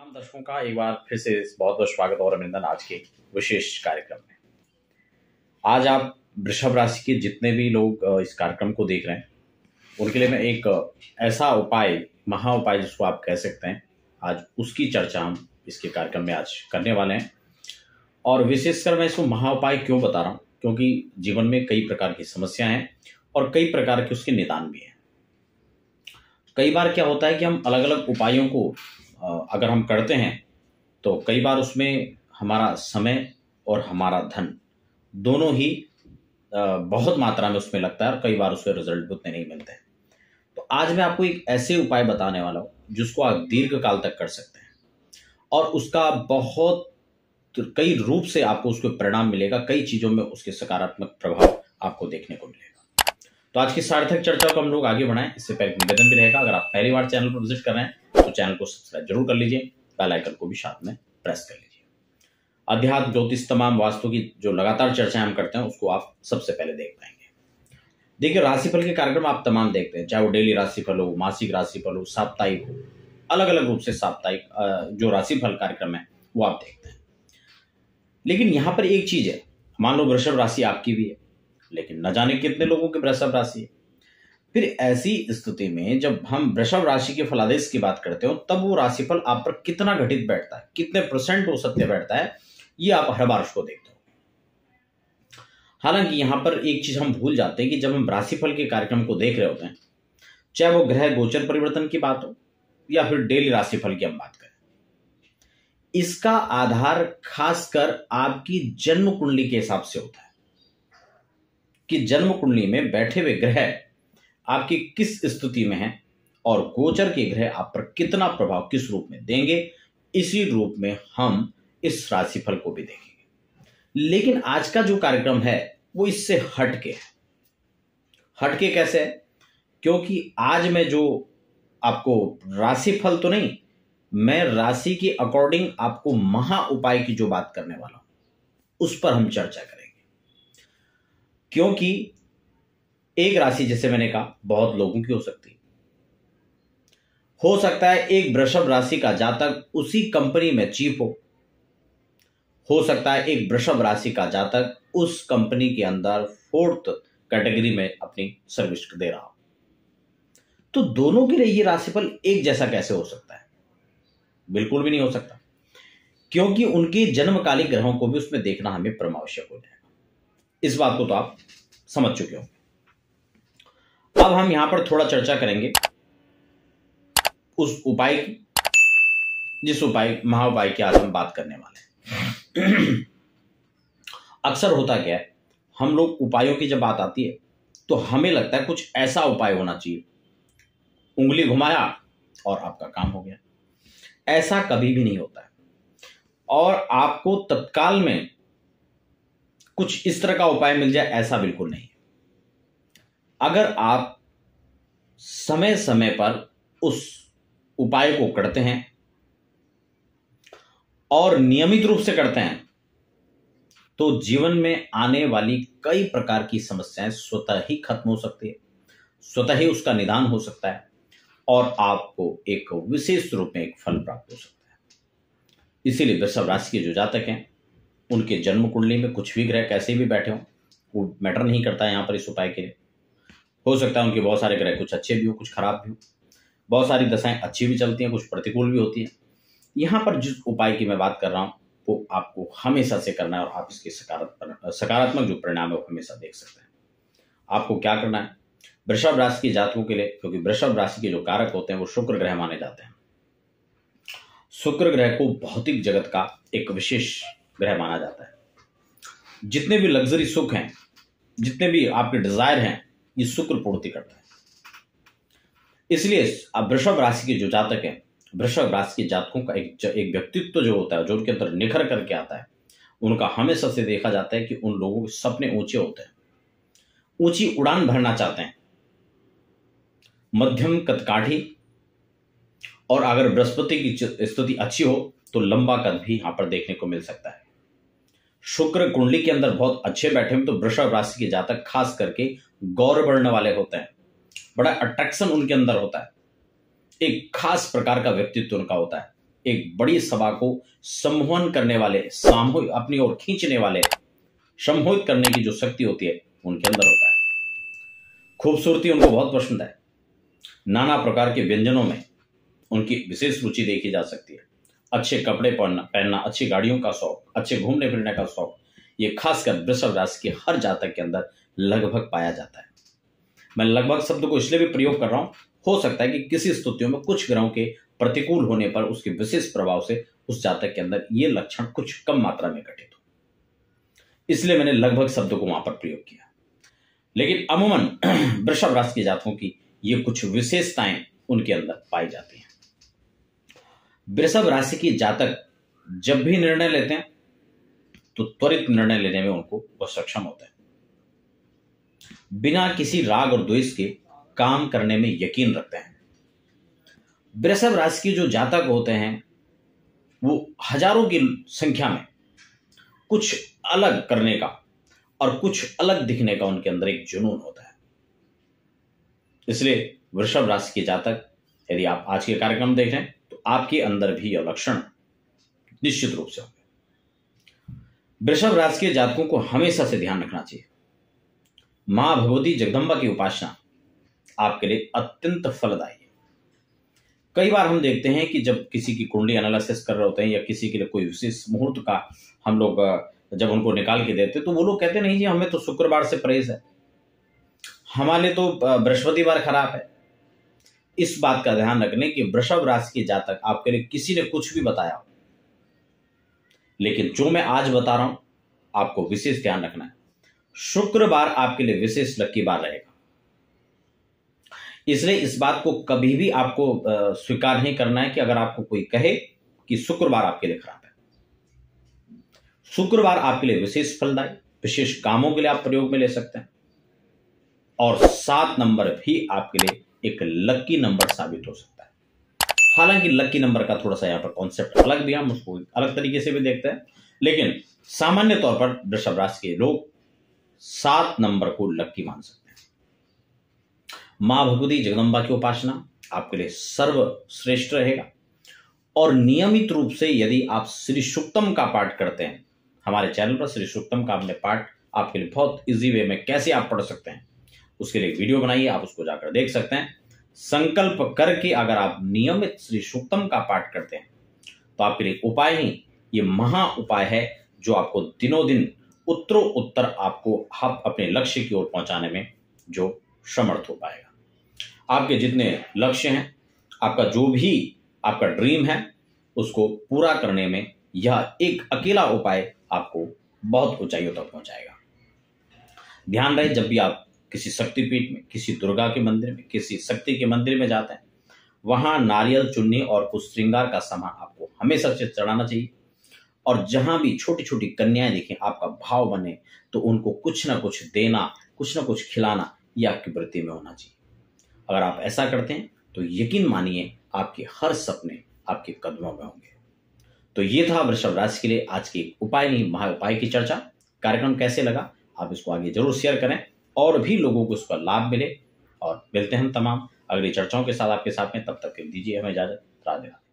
तमाम दर्शकों का एक बार फिर से बहुत बहुत स्वागत और अभिनंदन आज के विशेष कार्यक्रम में। आज आप वृषभ राशि के जितने भी लोग इस कार्यक्रम को देख रहे हैं उनके लिए मैं एक ऐसा उपाय, महा उपाय जिसको आप कह सकते हैं, आज उसकी चर्चा हम इसके कार्यक्रम में आज करने वाले हैं। और विशेषकर मैं इसको महा उपाय क्यों बता रहा हूँ, क्योंकि जीवन में कई प्रकार की समस्याएं हैं और कई प्रकार के उसके निदान भी हैं। कई बार क्या होता है कि हम अलग अलग उपायों को अगर हम करते हैं तो कई बार उसमें हमारा समय और हमारा धन दोनों ही बहुत मात्रा में उसमें लगता है और कई बार उसके रिजल्ट उतने नहीं मिलते हैं। तो आज मैं आपको एक ऐसे उपाय बताने वाला हूं जिसको आप दीर्घ काल तक कर सकते हैं और उसका बहुत कई रूप से आपको उसके परिणाम मिलेगा, कई चीजों में उसके सकारात्मक प्रभाव आपको देखने को मिलेगा। तो आज की सार्थक चर्चा को हम लोग आगे बढ़ाएं, इससे पहले निवेदन भी रहेगा, अगर आप पहली बार चैनल पर विजिट कर रहे हैं तो चैनल को सब्सक्राइब जरूर कर लीजिए, बेल आइकन को भी साथ में प्रेस कर लीजिए। अध्यात्म, ज्योतिष, तमाम वास्तु की जो लगातार चर्चाएं हम करते हैं उसको आप सबसे पहले देख पाएंगे। देखिए, राशिफल के कार्यक्रम आप तमाम देखते हैं, चाहे वो डेली राशिफल हो, मासिक राशिफल हो, साप्ताहिक हो, अलग अलग रूप से साप्ताहिक जो राशिफल कार्यक्रम है वो आप देखते हैं। लेकिन यहां पर एक चीज है, मान लो वृषभ राशि आपकी भी है, लेकिन न जाने कितने लोगों की वृषभ राशि है। फिर ऐसी स्थिति में जब हम वृषभ राशि के फलादेश की बात करते हो तब वो राशिफल आप पर कितना घटित बैठता है, कितने % वो सत्य बैठता है, ये आप हर बार उसको देखते हो। हालांकि यहां पर एक चीज हम भूल जाते हैं कि जब हम राशिफल के कार्यक्रम को देख रहे होते हैं, चाहे वो ग्रह गोचर परिवर्तन की बात हो या फिर डेली राशिफल की हम बात करें, इसका आधार खासकर आपकी जन्म कुंडली के हिसाब से होता है कि जन्म कुंडली में बैठे हुए ग्रह आपकी किस स्थिति में है और गोचर के ग्रह आप पर कितना प्रभाव किस रूप में देंगे, इसी रूप में हम इस राशिफल को भी देखेंगे। लेकिन आज का जो कार्यक्रम है वो इससे हटके है। हटके कैसे है? क्योंकि आज मैं जो आपको राशिफल तो नहीं, मैं राशि के अकॉर्डिंग आपको महा उपाय की जो बात करने वाला हूं उस पर हम चर्चा करेंगे। क्योंकि एक राशि, जैसे मैंने कहा, बहुत लोगों की हो सकती है। हो सकता है एक वृषभ राशि का जातक उसी कंपनी में चीफ हो सकता है एक वृषभ राशि का जातक उस कंपनी के अंदर 4th कैटेगरी में अपनी सर्विस दे रहा हो। तो दोनों के लिए ये राशिफल एक जैसा कैसे हो सकता है? बिल्कुल भी नहीं हो सकता, क्योंकि उनके जन्मकालिक ग्रहों को भी उसमें देखना हमें परमावश्यक हो जाएगा। इस बात को तो आप समझ चुके हो। अब हम यहां पर थोड़ा चर्चा करेंगे उस उपाय की, जिस उपाय महा उपाय की आज हम बात करने वाले हैं। अक्सर होता क्या है, हम लोग उपायों की जब बात आती है तो हमें लगता है कुछ ऐसा उपाय होना चाहिए, उंगली घुमाया और आपका काम हो गया। ऐसा कभी भी नहीं होता है और आपको तत्काल में कुछ इस तरह का उपाय मिल जाए, ऐसा बिल्कुल नहीं है। अगर आप समय समय पर उस उपाय को करते हैं और नियमित रूप से करते हैं तो जीवन में आने वाली कई प्रकार की समस्याएं स्वतः ही खत्म हो सकती है, स्वतः ही उसका निदान हो सकता है और आपको एक विशेष रूप में एक फल प्राप्त हो सकता है। इसीलिए वृषभ राशि के जो जातक हैं उनके जन्म कुंडली में कुछ भी ग्रह कैसे भी बैठे हों वो मैटर नहीं करता है। यहां पर इस उपाय के लिए हो सकता है उनके बहुत सारे ग्रह कुछ अच्छे भी हो, कुछ खराब भी हो, बहुत सारी दशाएं अच्छी भी चलती हैं, कुछ प्रतिकूल भी होती है। यहां पर जिस उपाय की मैं बात कर रहा हूं वो आपको हमेशा से करना है और आप इसके सकारात्मक जो परिणाम है वो हमेशा देख सकते हैं। आपको क्या करना है वृषभ राशि के जातकों के लिए, क्योंकि वृषभ राशि के जो कारक होते हैं वो शुक्र ग्रह माने जाते हैं। शुक्र ग्रह को भौतिक जगत का एक विशेष ग्रह माना जाता है। जितने भी लग्जरी सुख हैं, जितने भी आपके डिजायर हैं, ये शुक्र पूर्ति करता है। इसलिए अब वृषभ राशि के जो जातक हैं, वृषभ राशि के जातकों का एक व्यक्तित्व जो होता है, जो उनके अंदर निखर करके आता है, उनका हमेशा से देखा जाता है कि उन लोगों के सपने ऊंचे होते हैं, ऊंची उड़ान भरना चाहते हैं, मध्यम कदकाठी, और अगर बृहस्पति की स्थिति अच्छी हो तो लंबा कद भी यहां पर देखने को मिल सकता है। शुक्र कुंडली के अंदर बहुत अच्छे बैठे हैं तो वृषभ राशि के जातक खास करके गौर वर्ण वाले होते हैं, बड़ा अट्रैक्शन उनके अंदर होता है, एक खास प्रकार का व्यक्तित्व उनका होता है। एक बड़ी सभा को सम्मोहन करने वाले, सामूहिक अपनी ओर खींचने वाले, सम्मोहित करने की जो शक्ति होती है उनके अंदर होता है। खूबसूरती उनको बहुत पसंद है। नाना प्रकार के व्यंजनों में उनकी विशेष रुचि देखी जा सकती है। अच्छे कपड़े पहनना, अच्छी गाड़ियों का शौक, अच्छे घूमने फिरने का शौक, ये खासकर वृषभ राशि के हर जातक के अंदर लगभग पाया जाता है। मैं लगभग शब्द को इसलिए भी प्रयोग कर रहा हूं, हो सकता है कि किसी स्थितियों में कुछ ग्रहों के प्रतिकूल होने पर उसके विशेष प्रभाव से उस जातक के अंदर ये लक्षण कुछ कम मात्रा में घटित हो, इसलिए मैंने लगभग शब्द को वहां पर प्रयोग किया। लेकिन अमूमन वृषभ राशि के जातकों की ये कुछ विशेषताएं उनके अंदर पाई जाती हैं। वृषभ राशि के जातक जब भी निर्णय लेते हैं तो त्वरित निर्णय लेने में उनको वो सक्षम होते हैं। बिना किसी राग और द्वेष के काम करने में यकीन रखते हैं। वृषभ राशि के जो जातक होते हैं वो हजारों की संख्या में कुछ अलग करने का और कुछ अलग दिखने का उनके अंदर एक जुनून होता है। इसलिए वृषभ राशि के जातक यदि आप आज के कार्यक्रम देख रहे हैं तो आपके अंदर भी यह लक्षण निश्चित रूप से होंगे। वृषभ राशि के जातकों को हमेशा से ध्यान रखना चाहिए, मां भगवती जगदंबा की उपासना आपके लिए अत्यंत फलदायी है। कई बार हम देखते हैं कि जब किसी की कुंडली एनालिसिस कर रहे होते हैं या किसी के लिए कोई विशेष मुहूर्त का हम लोग जब उनको निकाल के देते तो वो लोग कहते नहीं जी हमें तो शुक्रवार से परहेज है, हमारे तो बृहस्पतिवार खराब है। इस बात का ध्यान रखने कि वृषभ राशि के जातक आपके लिए किसी ने कुछ भी बताया हो, लेकिन जो मैं आज बता रहा हूं आपको विशेष ध्यान रखना है। शुक्रवार आपके लिए विशेष लकी बार रहेगा, इसलिए इस बात को कभी भी आपको स्वीकार नहीं करना है कि अगर आपको कोई कहे कि शुक्रवार आपके लिए खराब है। शुक्रवार आपके लिए विशेष फलदायी, विशेष कामों के लिए आप प्रयोग में ले सकते हैं और 7 नंबर भी आपके लिए एक लकी नंबर साबित हो सकता है। हालांकि लकी नंबर का थोड़ा सा यहां पर कॉन्सेप्ट अलग भी, हम उसको अलग तरीके से भी देखते हैं, लेकिन सामान्य तौर पर वृषभ राशि के लोग 7 नंबर को लकी मान सकते हैं। मां भगवती जगदंबा की उपासना आपके लिए सर्वश्रेष्ठ रहेगा और नियमित रूप से यदि आप श्री सूक्तम का पाठ करते हैं, हमारे चैनल पर श्री सूक्तम का हमने पाठ आपके लिए बहुत इजी वे में कैसे आप पढ़ सकते हैं उसके लिए वीडियो बनाइए, आप उसको जाकर देख सकते हैं। संकल्प करके अगर आप नियमित श्री सूक्तम का पाठ करते हैं तो आपके लिए उपाय ही ये महा उपाय है जो आपको दिनों दिन उत्तरोत्तर आपको अपने लक्ष्य की ओर पहुंचाने में जो समर्थ हो पाएगा। आपके जितने लक्ष्य हैं, आपका जो भी आपका ड्रीम है, उसको पूरा करने में यह एक अकेला उपाय आपको बहुत ऊंचाइयों तक पहुंचाएगा। ध्यान रहे, जब भी आप किसी शक्तिपीठ में, किसी दुर्गा के मंदिर में, किसी शक्ति के मंदिर में जाते हैं, वहां नारियल, चुन्नी और कुछ श्रृंगार का सामान आपको हमेशा से चढ़ाना चाहिए। और जहां भी छोटी छोटी कन्याएं दिखें, आपका भाव बने तो उनको कुछ ना कुछ देना, कुछ ना कुछ खिलाना, यह आपकी वृत्ति में होना चाहिए। अगर आप ऐसा करते हैं तो यकीन मानिए आपके हर सपने आपके कदमों में होंगे। तो ये था वृषभ राशि के लिए आज की उपाय नहीं महा उपाय की चर्चा। कार्यक्रम कैसे लगा आप इसको आगे जरूर शेयर करें और भी लोगों को इसका लाभ मिले। और मिलते हैं हम तमाम अगली चर्चाओं के साथ आपके साथ में, तब तक के दीजिए हमें इजाजत। राधे राधे।